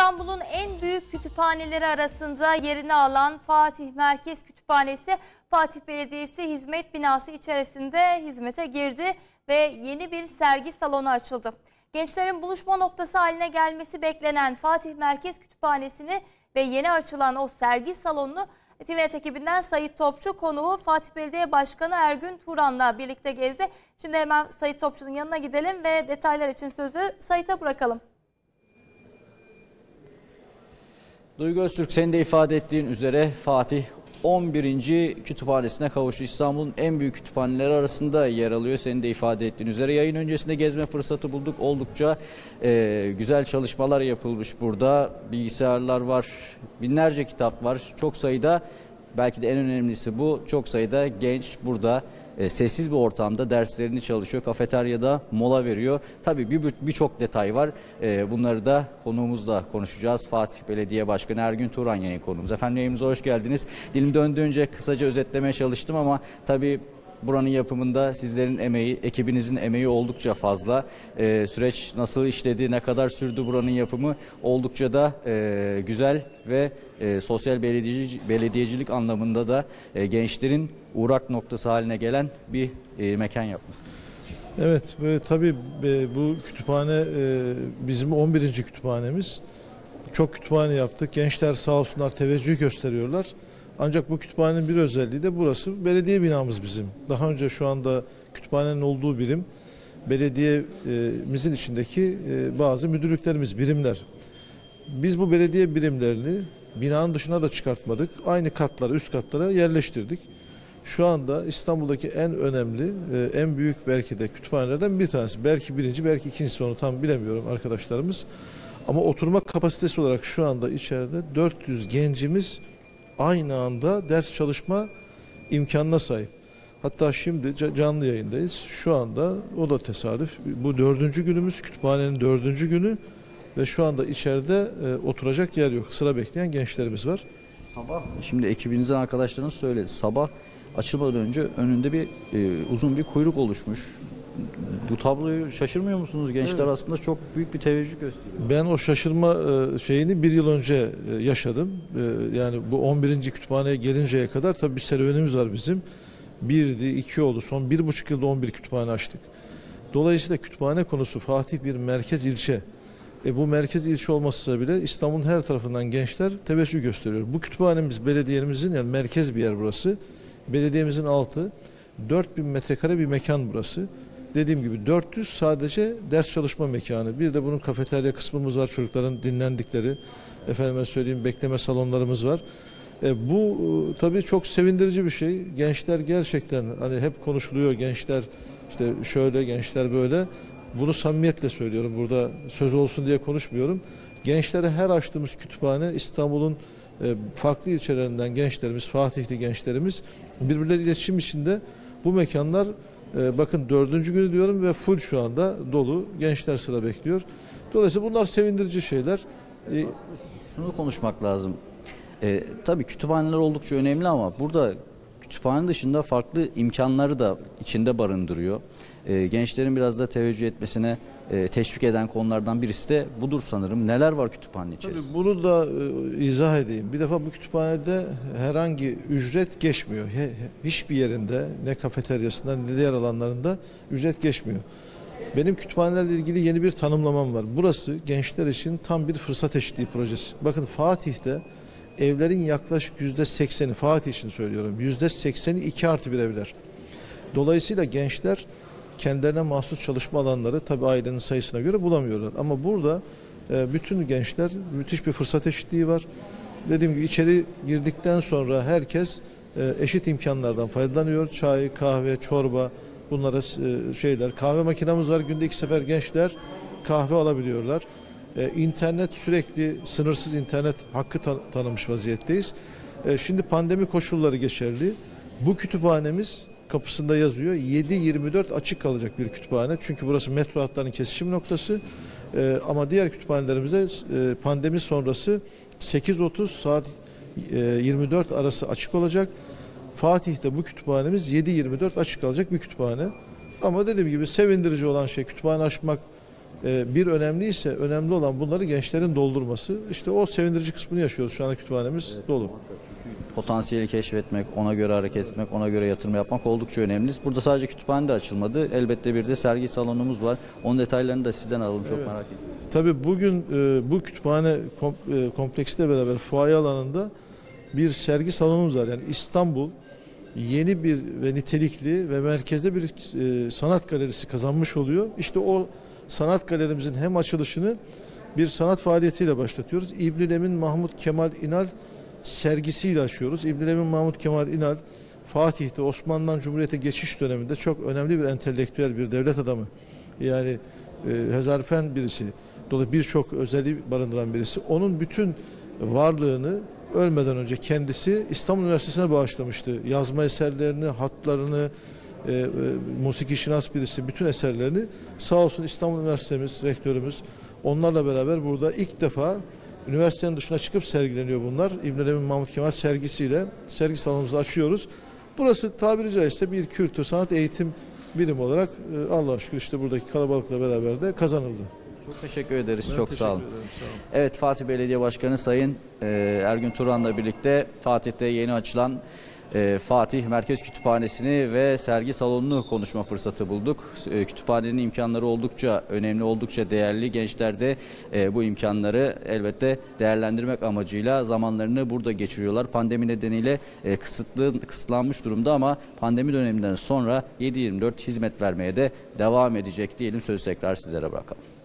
İstanbul'un en büyük kütüphaneleri arasında yerini alan Fatih Merkez Kütüphanesi, Fatih Belediyesi Hizmet Binası içerisinde hizmete girdi ve yeni bir sergi salonu açıldı. Gençlerin buluşma noktası haline gelmesi beklenen Fatih Merkez Kütüphanesi'ni ve yeni açılan o sergi salonunu TVNet ekibinden Sait Topçu konuğu Fatih Belediye Başkanı Ergün Turan'la birlikte gezdi. Şimdi hemen Sait Topçu'nun yanına gidelim ve detaylar için sözü Sait'e bırakalım. Duygu Öztürk, senin de ifade ettiğin üzere Fatih 11. kütüphanesine kavuştu. İstanbul'un en büyük kütüphaneleri arasında yer alıyor. Senin de ifade ettiğin üzere yayın öncesinde gezme fırsatı bulduk. Oldukça güzel çalışmalar yapılmış burada. Bilgisayarlar var, binlerce kitap var. Çok sayıda, belki de en önemlisi bu, çok sayıda genç burada sessiz bir ortamda derslerini çalışıyor. Kafeteryada mola veriyor. Tabii birçok detay var. Bunları da konuğumuzla konuşacağız. Fatih Belediye Başkanı Ergün Turan yayın konuğumuz. Efendim, yayınımıza hoş geldiniz. Dilim döndüğünce kısaca özetlemeye çalıştım ama tabii buranın yapımında sizlerin emeği, ekibinizin emeği oldukça fazla. Süreç nasıl işledi, ne kadar sürdü buranın yapımı, oldukça da güzel ve sosyal belediyecilik anlamında da gençlerin uğrak noktası haline gelen bir mekan yapmışsınız. Evet, tabii bu kütüphane bizim 11. kütüphanemiz. Çok kütüphane yaptık. Gençler sağ olsunlar teveccüh gösteriyorlar. Ancak bu kütüphanenin bir özelliği de burası belediye binamız bizim. Daha önce şu anda kütüphanenin olduğu birim belediyemizin içindeki bazı müdürlüklerimiz, birimler. Biz bu belediye birimlerini binanın dışına da çıkartmadık. Aynı katlara, üst katlara yerleştirdik. Şu anda İstanbul'daki en önemli, en büyük belki de kütüphanelerden bir tanesi. Belki birinci, belki ikincisi, onu tam bilemiyorum arkadaşlarımız. Ama oturma kapasitesi olarak şu anda içeride 400 gencimiz aynı anda ders çalışma imkanına sahip. Hatta şimdi canlı yayındayız. Şu anda o da tesadüf. Bu 4. günümüz, kütüphanenin 4. günü ve şu anda içeride oturacak yer yok. Sıra bekleyen gençlerimiz var. Sabah, şimdi ekibinizin arkadaşlarınız söyledi. Sabah açılmadan önce önünde uzun bir kuyruk oluşmuş. Bu tabloyu şaşırmıyor musunuz? Gençler evet, aslında çok büyük bir teveccüh gösteriyor. Ben o şaşırma şeyini bir yıl önce yaşadım. Yani bu 11. kütüphaneye gelinceye kadar tabii bir serüvenimiz var bizim. 1'di, 2 oldu. Son 1,5 yılda 11 kütüphane açtık. Dolayısıyla kütüphane konusu Fatih bir merkez ilçe. Bu merkez ilçe olmasa bile İstanbul'un her tarafından gençler teveccüh gösteriyor. Bu kütüphanemiz belediyemizin, yani merkez bir yer burası. Belediyemizin altı. 4000 metrekare bir mekan burası. Dediğim gibi 400 sadece ders çalışma mekanı. Bir de bunun kafeterya kısmımız var. Çocukların dinlendikleri, efendime söyleyeyim, bekleme salonlarımız var. Bu tabii çok sevindirici bir şey. Gençler gerçekten, hani hep konuşuluyor, gençler işte şöyle, gençler böyle. Bunu samimiyetle söylüyorum. Burada söz olsun diye konuşmuyorum. Gençlere her açtığımız kütüphane, İstanbul'un farklı ilçelerinden gençlerimiz, Fatihli gençlerimiz birbirleriyle iletişim içinde. Bu mekanlar bakın 4. günü diyorum ve full şu anda dolu. Gençler sıra bekliyor. Dolayısıyla bunlar sevindirici şeyler. Şunu konuşmak lazım. Tabii kütüphaneler oldukça önemli ama burada kütüphane dışında farklı imkanları da içinde barındırıyor. Gençlerin biraz da teveccüh etmesine teşvik eden konulardan birisi de budur sanırım. Neler var kütüphane içerisinde? Tabii bunu da izah edeyim. Bir defa bu kütüphanede herhangi ücret geçmiyor. Hiçbir yerinde, ne kafeteryasında ne diğer alanlarında ücret geçmiyor. Benim kütüphanelerle ilgili yeni bir tanımlamam var. Burası gençler için tam bir fırsat eşitliği projesi. Bakın Fatih'te evlerin yaklaşık %80'i, Fatih için söylüyorum, %80'i 2+1 evler. Dolayısıyla gençler kendilerine mahsus çalışma alanları tabii ailenin sayısına göre bulamıyorlar. Ama burada bütün gençler, müthiş bir fırsat eşitliği var. Dediğim gibi içeri girdikten sonra herkes eşit imkanlardan faydalanıyor. Çay, kahve, çorba, bunlara şeyler. Kahve makinamız var. Günde 2 sefer gençler kahve alabiliyorlar. İnternet, sürekli sınırsız internet hakkı tanımış vaziyetteyiz. Şimdi pandemi koşulları geçerli. Bu kütüphanemiz kapısında yazıyor. 7/24 açık kalacak bir kütüphane. Çünkü burası metro hatlarının kesişim noktası. Ama diğer kütüphanelerimizde pandemi sonrası 8:30 saat 24 arası açık olacak. Fatih'te bu kütüphanemiz 7/24 açık kalacak bir kütüphane. Ama dediğim gibi sevindirici olan şey, kütüphane açmak bir önemliyse önemli olan bunları gençlerin doldurması. İşte o sevindirici kısmını yaşıyoruz. Şu anda kütüphanemiz dolu. Potansiyeli keşfetmek, ona göre hareket etmek, ona göre yatırım yapmak oldukça önemli. Burada sadece kütüphane de açılmadı. Elbette bir de sergi salonumuz var. Onun detaylarını da sizden alalım. Çok merak ediyorum. Tabii bugün bu kütüphane kompleksiyle beraber fuaye alanında bir sergi salonumuz var. Yani İstanbul yeni bir ve nitelikli ve merkezde bir sanat galerisi kazanmış oluyor. İşte o sanat galerimizin hem açılışını bir sanat faaliyetiyle başlatıyoruz. İbnül Emin Mahmut Kemal İnal sergisiyle açıyoruz. İbnül Emin Mahmut Kemal İnal Fatih'te Osmanlı'dan Cumhuriyet'e geçiş döneminde çok önemli bir entelektüel, bir devlet adamı. Yani hezarfen birisi. Dolayısıyla birçok özelliği barındıran birisi. Onun bütün varlığını ölmeden önce kendisi İstanbul Üniversitesi'ne bağışlamıştı. Yazma eserlerini, hatlarını, musiki şinas birisi bütün eserlerini sağ olsun İstanbul Üniversitemiz, rektörümüz onlarla beraber burada ilk defa üniversitenin dışına çıkıp sergileniyor bunlar. İbnül Emin Mahmut Kemal sergisiyle sergi salonumuzu açıyoruz. Burası tabiri caizse bir kültür, sanat, eğitim birimi olarak Allah'a şükür işte buradaki kalabalıkla beraber de kazanıldı. Çok teşekkür ederiz. Ben çok teşekkür sağ olun. ederim, sağ olun. Evet, Fatih Belediye Başkanı Sayın Ergün Turan'la birlikte Fatih'te yeni açılan Fatih Merkez Kütüphanesi'ni ve sergi salonunu konuşma fırsatı bulduk. Kütüphanenin imkanları oldukça önemli, oldukça değerli. Gençler de bu imkanları elbette değerlendirmek amacıyla zamanlarını burada geçiriyorlar. Pandemi nedeniyle kısıtlanmış durumda ama pandemi döneminden sonra 7/24 hizmet vermeye de devam edecek diyelim. Sözü tekrar sizlere bırakalım.